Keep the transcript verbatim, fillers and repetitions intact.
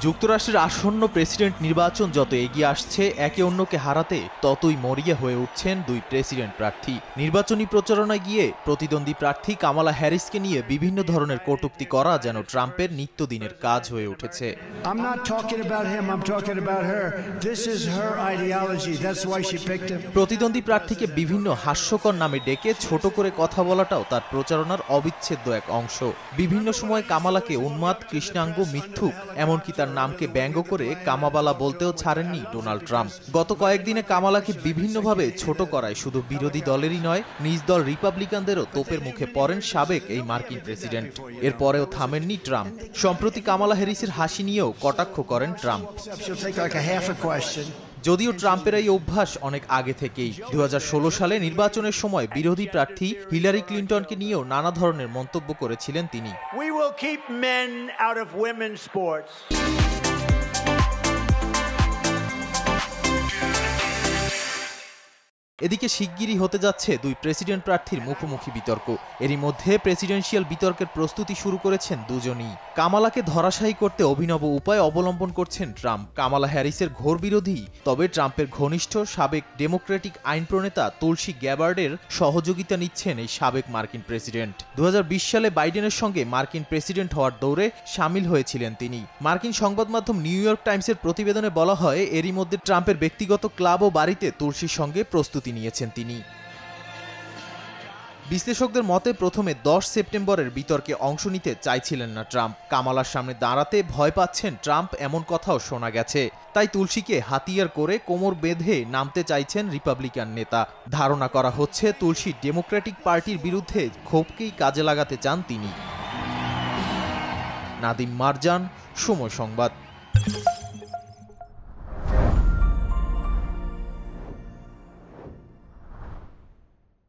যুক্তরাষ্ট্রের আসন্ন প্রেসিডেন্ট নির্বাচন যত এগিয়ে আসছে, একে অন্যকে হারাতে ততই মরিয়া হয়ে উঠছেন দুই প্রেসিডেন্ট প্রার্থী। নির্বাচনী প্রচারণায় গিয়ে প্রতিদ্বন্দ্বী প্রার্থী কামালা হ্যারিসকে নিয়ে বিভিন্ন ধরনের কটূক্তি করা যেন ট্রাম্পের নিত্যদিনের কাজ হয়ে উঠেছে। প্রতিদ্বন্দ্বী প্রার্থীকে বিভিন্ন হাস্যকর নামে ডেকে ছোট করে কথা বলাটাও তার প্রচারণার অবিচ্ছেদ্য এক অংশ। বিভিন্ন সময় কামালাকে উন্মাদ, কৃষ্ণাঙ্গ, মিথ্যুক, এমনকি তার নামকে ব্যঙ্গ করে কামাবালা বলতেও ছাড়েননি ডোনাল্ড ট্রাম্প। গত কয়েকদিনে কামালাকে বিভিন্নভাবে ছোট করায় শুধু বিরোধী দলেরই নয়, নিজ দল রিপাবলিকানদেরও তোপের মুখে পড়েন সাবেক এই মার্কিন প্রেসিডেন্ট। এরপরেও থামেননি ট্রাম্প। সম্প্রতি কামালা হ্যারিসের হাসি নিয়েও কটাক্ষ করেন ট্রাম্প। যদিও ট্রাম্পের এই অভ্যাস অনেক আগে থেকেই। দু হাজার ষোলো সালে নির্বাচনের সময় বিরোধী প্রার্থী হিলারি ক্লিন্টনকে নিয়েও নানা ধরনের মন্তব্য করেছিলেন তিনি। এদিকে শিগগিরই হতে যাচ্ছে দুই প্রেসিডেন্ট প্রার্থীর মুখোমুখি বিতর্ক। এরই মধ্যে প্রেসিডেন্সিয়াল বিতর্কের প্রস্তুতি শুরু করেছেন দুজনই। কামালাকে ধরাশায়ী করতে অভিনব উপায় অবলম্বন করছেন ট্রাম্প। কামালা হ্যারিসের ঘোর বিরোধী, তবে ট্রাম্পের ঘনিষ্ঠ সাবেক ডেমোক্রেটিক আইন প্রণেতা তুলসী গ্যাবার্ডের সহযোগিতা নিচ্ছেন এই সাবেক মার্কিন প্রেসিডেন্ট। দু হাজার বিশ সালে বাইডেনের সঙ্গে মার্কিন প্রেসিডেন্ট হওয়ার দৌড়ে সামিল হয়েছিলেন তিনি। মার্কিন সংবাদ মাধ্যম নিউ ইয়র্ক টাইমসের প্রতিবেদনে বলা হয়, এরই মধ্যে ট্রাম্পের ব্যক্তিগত ক্লাব ও বাড়িতে তুলসীর সঙ্গে প্রস্তুতি নিয়েছেন তিনি। বিশ্লেষকদের মতে প্রথমে দশ সেপ্টেম্বরের বিতর্কে অংশ নিতে চাইছিলেন না ট্রাম্প। কামালার সামনে দাঁড়াতে ভয় পাচ্ছেন ট্রাম্প, এমন কথাও শোনা গেছে। তাই তুলসীকে হাতিয়ার করে কোমর বেঁধে নামতে চাইছেন রিপাবলিকান নেতা। ধারণা করা হচ্ছে তুলসী ডেমোক্রেটিক পার্টির বিরুদ্ধে ক্ষোভকেই কাজে লাগাতে চান তিনি। নাদিম মারজান, সময় সংবাদ।